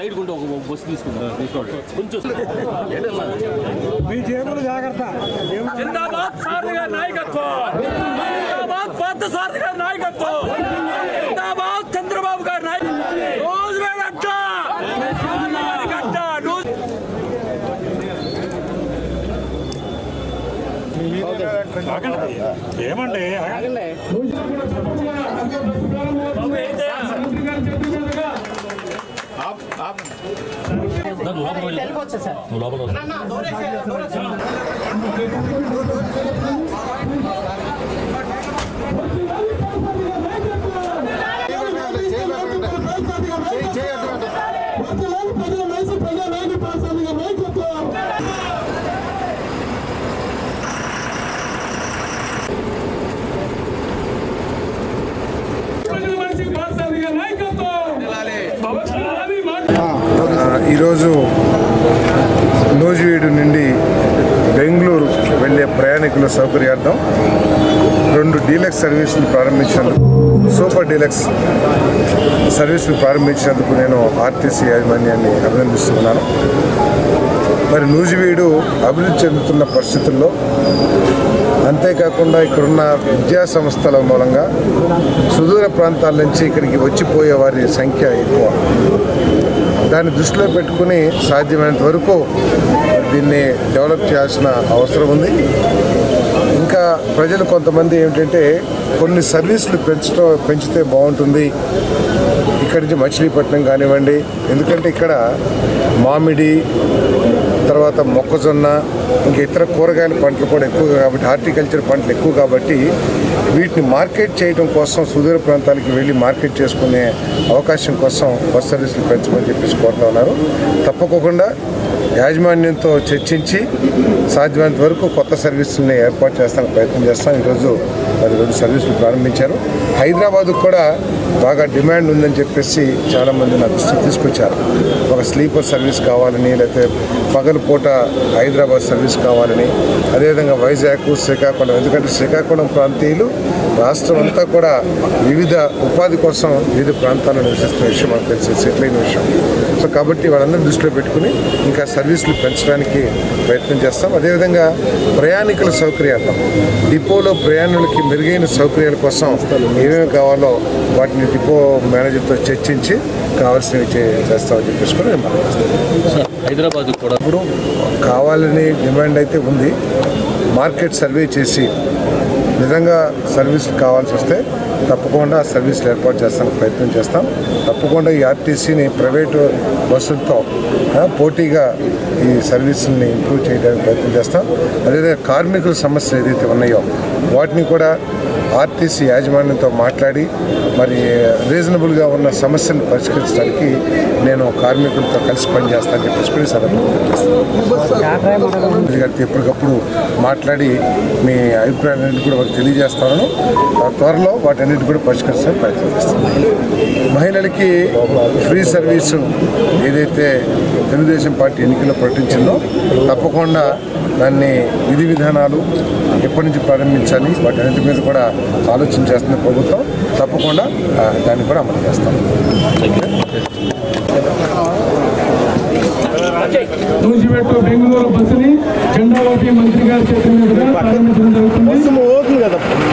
Side కొంటే ఒక bus తీసుకుంటాం కొంచెం మీ జేబులు జాగ్రత్త. జిందాబాద్ సారథి గారి నాయకత్వం, జిందాబాద్ పార్థ సారథి గారి నాయకత్వం, జిందాబాద్ చంద్రబాబు గారి నాయకత్వం. రోజు గట్ట ఏమండి ఈరోజు నూజివీడు నుండి బెంగళూరు వెళ్ళే ప్రయాణికుల సౌకర్యార్థం 2 డీలక్స్ సర్వీసులు ప్రారంభించినందుకు, సూపర్ డీలక్స్ సర్వీసులు ప్రారంభించినందుకు నేను ఆర్టీసీ యాజమాన్యాన్ని అభినందిస్తున్నాను. మరి నూజివీడు అభివృద్ధి చెందుతున్న పరిస్థితుల్లో, అంతేకాకుండా ఇక్కడున్న విద్యా సంస్థల మూలంగా సుదూర ప్రాంతాల నుంచి ఇక్కడికి వచ్చిపోయే వారి సంఖ్య ఎక్కువ. దాన్ని దృష్టిలో పెట్టుకుని సాధ్యమైనంత వరకు దీన్ని డెవలప్ చేయాల్సిన అవసరం ఉంది. ఇంకా ప్రజలు కొంతమంది ఏమిటంటే కొన్ని సర్వీసులు పెంచితే బాగుంటుంది, ఇక్కడి నుంచి మచిలీపట్నం కానివ్వండి, ఎందుకంటే ఇక్కడ మామిడి, తర్వాత మొక్కజొన్న, ఇంకా ఇతర కూరగాయల పంటలు కూడా ఎక్కువగా కాబట్టి, హార్టికల్చర్ పంటలు ఎక్కువ కాబట్టి వీటిని మార్కెట్ చేయడం కోసం సుదూర ప్రాంతాలకి వెళ్ళి మార్కెట్ చేసుకునే అవకాశం కోసం బస్ సర్వీసులు పెంచమని చెప్పేసి కోరుతా ఉన్నారు. తప్పకుండా యాజమాన్యంతో చర్చించి సాధ్యమైనంత వరకు కొత్త సర్వీసుల్ని ఏర్పాటు చేస్తానికి ప్రయత్నం చేస్తాం. ఈరోజు మరి 2 సర్వీసులు ప్రారంభించారు. హైదరాబాద్కు కూడా బాగా డిమాండ్ ఉందని చెప్పేసి చాలామంది నా దృష్టికి తీసుకొచ్చారు. ఒక స్లీపర్ సర్వీస్ కావాలని, లేకపోతే పగలపూట హైదరాబాద్ సర్వీస్ కావాలని, అదేవిధంగా వైజాగ్, శ్రీకాకుళం, ఎందుకంటే శ్రీకాకుళం ప్రాంతీయులు రాష్ట్రం అంతా కూడా వివిధ ఉపాధి కోసం వివిధ ప్రాంతాల్లో నివసిస్తున్న విషయం మనకు తెలిసి సెటిల్ అయిన విషయం. సో కాబట్టి వాళ్ళందరినీ దృష్టిలో పెట్టుకుని ఇంకా సర్వీసులు పెంచడానికి ప్రయత్నం చేస్తాం. అదేవిధంగా ప్రయాణికుల సౌకర్యార్థం డిపోలో ప్రయాణికులకి మెరుగైన సౌకర్యాల కోసం ఏమేమి కావాలో వాటిని డిపో మేనేజర్తో చర్చించి కావాల్సినవి చేస్తామని చెప్పేసి కూడా నేను మాట్లాడుతాను. హైదరాబాద్ కూడా ఇప్పుడు కావాలని డిమాండ్ అయితే ఉంది. మార్కెట్ సర్వే చేసి నిజంగా సర్వీసులు కావాల్సి వస్తే తప్పకుండా సర్వీసులు ఏర్పాటు చేస్తానికి ప్రయత్నం చేస్తాం. తప్పకుండా ఈ ఆర్టీసీని ప్రైవేటు బస్సులతో పోటీగా ఈ సర్వీసుల్ని ఇంప్రూవ్ చేయడానికి ప్రయత్నం చేస్తాం. అదేవిధంగా కార్మికుల సమస్యలు ఏదైతే ఉన్నాయో వాటిని కూడా ఆర్టీసీ యాజమాన్యంతో మాట్లాడి మరి రీజనబుల్గా ఉన్న సమస్యలను పరిష్కరించడానికి నేను కార్మికులతో కలిసి పనిచేస్తానని చెప్పేసి గారితో ఎప్పటికప్పుడు మాట్లాడి మీ అభిప్రాయాలన్నింటి కూడా వారికి తెలియజేస్తాను. త్వరలో వాటన్నిటి కూడా పరిష్కరించడానికి ప్రయత్నం చేస్తాను. మహిళలకి ఫ్రీ సర్వీసు ఏదైతే తెలుగుదేశం పార్టీ ఎన్నికల్లో ప్రకటించిందో తప్పకుండా దాన్ని విధి విధానాలు ఎప్పటి నుంచి ప్రారంభించాలి వాటన్నిటి మీద కూడా ఆలోచన చేస్తున్న ప్రభుత్వం. తప్పకుండా దాన్ని కూడా అమలు చేస్తాం. నూజివీడు బెంగళూరు బస్సుని జెండా ఊపి మంత్రి గారి చేతుల మీదుగా ప్రారంభించడం జరుగుతుంది.